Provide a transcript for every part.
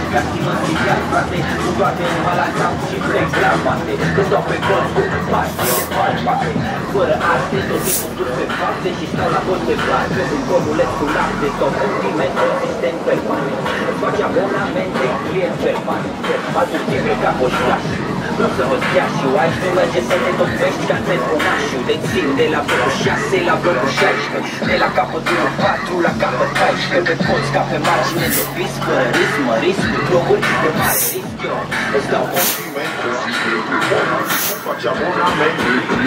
Uitați-mă strigat, frate, cu toate numai la cap și plec la bate. Că stau pe col cu paște de palmate. Fără arte, tot timpul dur pe fapte și stau la vot pe place. Un comuleț cu lapte, stau sentiment consistent permanent. Îți face abonamente, client permanent. Atunci trebuie ca poștași. Vreau să vă stea și aici nu merge să te topești ca țeponașul. Te țin de la blocul 6 la blocul 16. De la capătul 4 la capăt 14. Pe poți ca pe margine de vis. Fără risc, mă risc cu globuri de mare risc. Eu îți dau complimente, faci abonamente.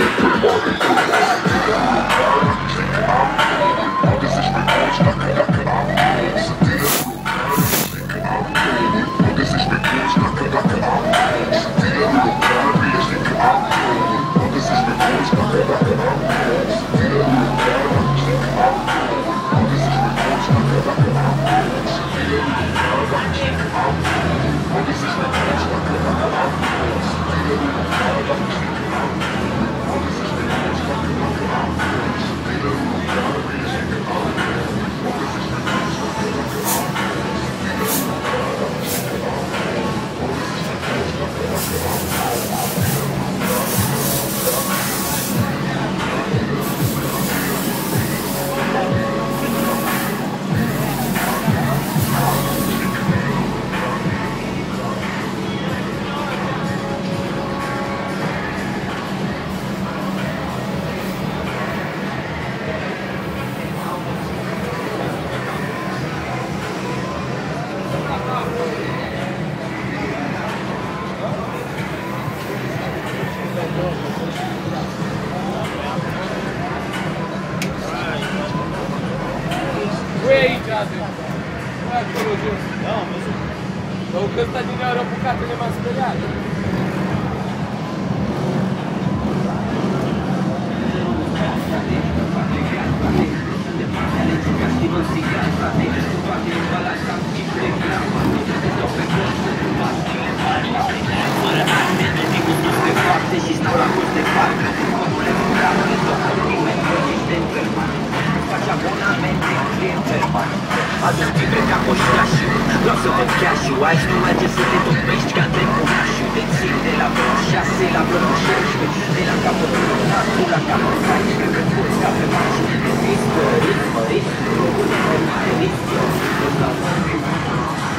Că ăsta din ea era bucatele m-a speriat. Și stau la curs de parcă omule curat, îți dau compliment consistent permanent. Faci abonamente, client permanent. Atunci trebuie ca poștașul. Vreau să văd cash-ul. Aici nu merge să te topești ca țeponașul. Te țin de la blocul 6 la blocul 16. De la capătul 4 la capătul 14. Pe poți ca pe margine de risc. Fără risc, mă risc, globul de mare risc. Eu îți dau compliment.